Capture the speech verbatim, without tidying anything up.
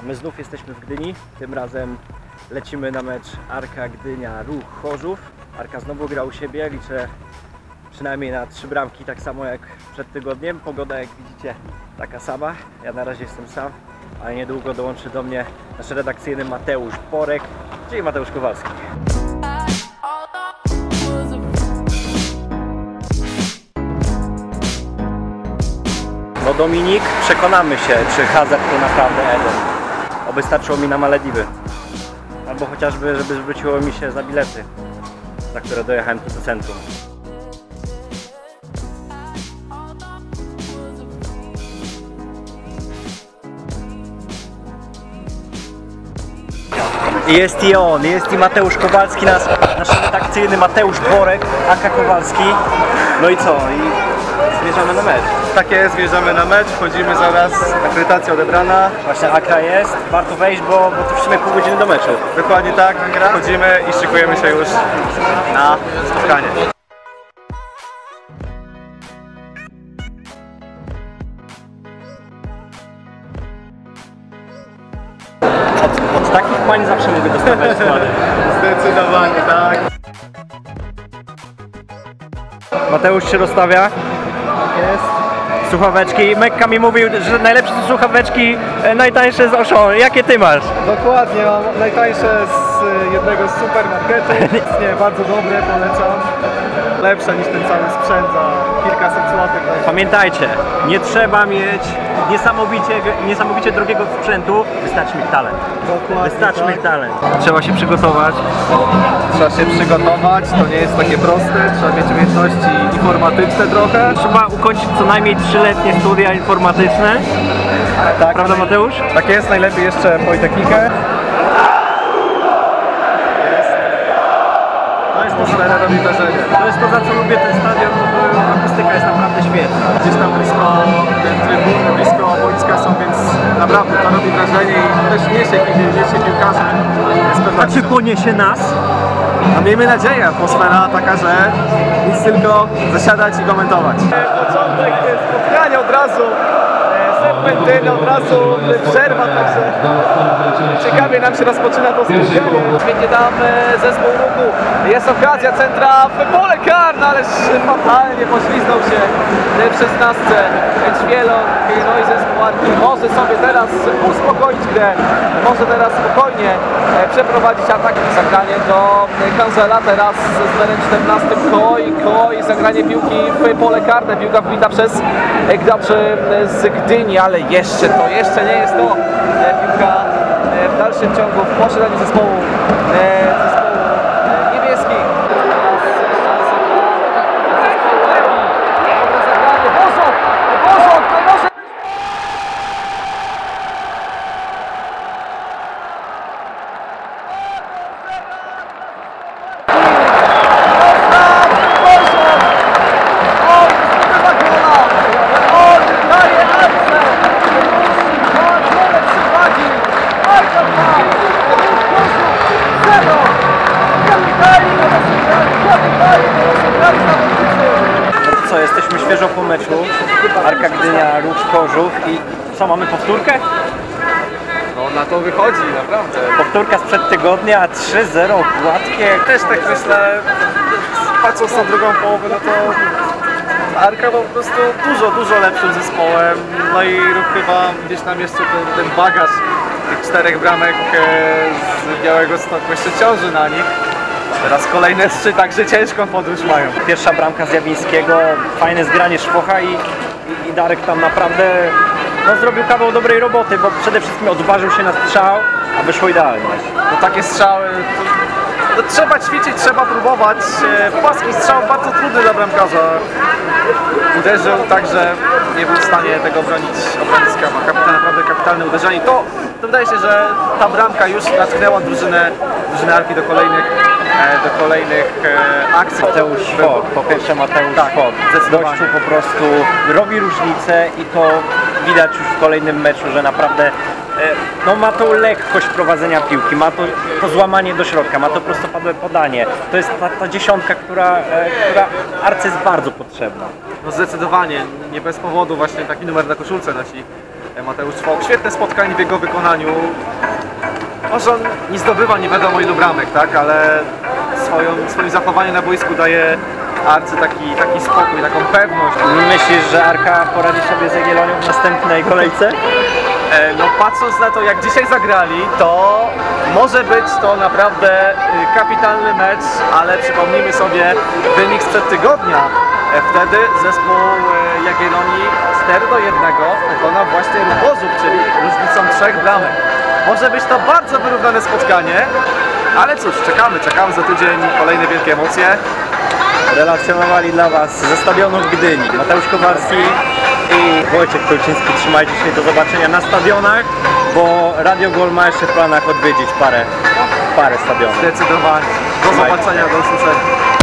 My znów jesteśmy w Gdyni, tym razem lecimy na mecz Arka Gdynia Ruch Chorzów. Arka znowu gra u siebie, liczę przynajmniej na trzy bramki, tak samo jak przed tygodniem. Pogoda, jak widzicie, taka sama. Ja na razie jestem sam, ale niedługo dołączy do mnie nasz redakcyjny Mateusz Borek, czyli Mateusz Kowalski. No Dominik, przekonamy się, czy hazard to naprawdę Eden. Oby starczyło mi na Malediwy. Albo chociażby, żeby zwróciło mi się za bilety, za które dojechałem tu do centrum. Jest i on, jest i Mateusz Kowalski, nasz, nasz redakcyjny Mateusz Borek, aka Kowalski. No i co? I zmierzamy na mecz. Tak jest, wjeżdżamy na mecz, wchodzimy zaraz, akredytacja odebrana. Właśnie akra jest, warto wejść, bo, bo to w sumie pół godziny do meczu. Dokładnie tak, wchodzimy i szykujemy się już na spotkanie. Od, od takich pań zawsze mogę dostawać składy. Zdecydowanie tak. Mateusz się rozstawia. Jest. Słuchaweczki. Mekka mi mówił, że najlepsze są słuchaweczki, najtańsze z Auchan. Jakie ty masz? Dokładnie, mam najtańsze z jednego z supermarketów. Nie, bardzo dobre, polecam. Lepsze niż ten cały sprzęt za kilkaset złotych. Pamiętajcie, nie trzeba mieć niesamowicie, niesamowicie drogiego sprzętu, wystarczy mieć talent. Dokładnie, Wystarczy tak. mieć talent. Trzeba się przygotować. Trzeba się przygotować, to nie jest takie proste, trzeba mieć umiejętności informatyczne trochę. Trzeba ukończyć co najmniej trzyletnie studia informatyczne. Tak, Prawda, Mateusz? Tak jest, najlepiej jeszcze Politechnikę. Atmosfera robi wrażenie. To jest to, za co lubię ten stadion, to, to akustyka jest naprawdę świetna. Gdzieś tam blisko trybuny, blisko boiska są, więc naprawdę to robi wrażenie i też niesie, niesie piłkarzy. A czy poniesie nas? No miejmy nadzieję, atmosfera taka, że nic tylko zasiadać i komentować. Początek spotkania od razu, serpentyny, od razu przerwa, także ciekawie nam się rozpoczyna to spotkanie. Będzie tam zespół Ruchu, jest okazja, centra w pole karne, ależ fatalnie pośliznął się w szesnastce Ćwielon, no i zespół Arki może sobie teraz uspokoić grę, może teraz spokojnie przeprowadzić atak i zagranie do Kancela, teraz z numerem czternastym Koi, Koi, zagranie piłki w pole karne, piłka wbita przez graczy z Gdyni, ale jeszcze to, jeszcze nie jest to piłka w dalszym ciągu w posiadaniu zespołu, zespołu niebieskich. Dobre zagranie, Bozok, Bozok, to może... No co, jesteśmy świeżo po meczu. Arka Gdynia, Ruch Chorzów i co, mamy powtórkę? No na to wychodzi, naprawdę. Powtórka sprzed tygodnia, trzy zero, gładkie. Też tak myślę, patrząc na drugą połowę, no to Arka po prostu dużo, dużo lepszym zespołem. No i Ruch chyba gdzieś tam jeszcze ten, ten bagaż tych czterech bramek z Białego Stoku jeszcze ciąży na nich. Teraz kolejne trzy, także ciężką podróż mają. Pierwsza bramka z Jawińskiego, fajne zgranie Szwocha i, i, i Darek tam naprawdę no, zrobił kawał dobrej roboty, bo przede wszystkim odważył się na strzał, a wyszło idealnie. No takie strzały, to, to trzeba ćwiczyć, trzeba próbować. Płaski strzał bardzo trudny dla bramkarza. Uderzył tak, że nie był w stanie tego bronić obrońska. Ma kapitan, naprawdę kapitalne uderzenie. To, to wydaje się, że ta bramka już natchnęła drużynę, drużynę Arki do kolejnych, do kolejnych akcji. Mateusz Szwok, po pierwsze Mateusz Tak, Szwok. Gościu po prostu robi różnicę i to widać już w kolejnym meczu, że naprawdę no, ma tą lekkość prowadzenia piłki, ma to, to złamanie do środka, ma to prostopadłe podanie. To jest ta, ta dziesiątka, która, która Arce jest bardzo potrzebna. No zdecydowanie, nie bez powodu właśnie taki numer na koszulce nosi Mateusz Czwołk. Świetne spotkanie w jego wykonaniu. Może on nie zdobywa nie wiadomo ilu bramek, tak? Ale swoją, swoim zachowaniem na boisku daje Arce taki, taki spokój, taką pewność. Myślisz, że Arka poradzi sobie z Jagiellonią w następnej kolejce? E, No patrząc na to, jak dzisiaj zagrali, to może być to naprawdę y, kapitalny mecz, ale przypomnijmy sobie wynik sprzed tygodnia. E, Wtedy zespół y, Jagiellonii cztery do jednego pokonał właśnie Ruch Chorzów, czyli różnicą trzech bramek. Może być to bardzo wyrównane spotkanie, ale cóż, czekamy, czekamy za tydzień, kolejne wielkie emocje. Relacjonowali dla Was ze stadionu w Gdyni Mateusz Kowalski i Wojciech Kolczyński. Trzymajcie się, do zobaczenia na stadionach, bo Radio Gol ma jeszcze w planach odwiedzić parę, parę stadionów. Zdecydowanie. Do Trzymajcie się. zobaczenia, do usłyszenia.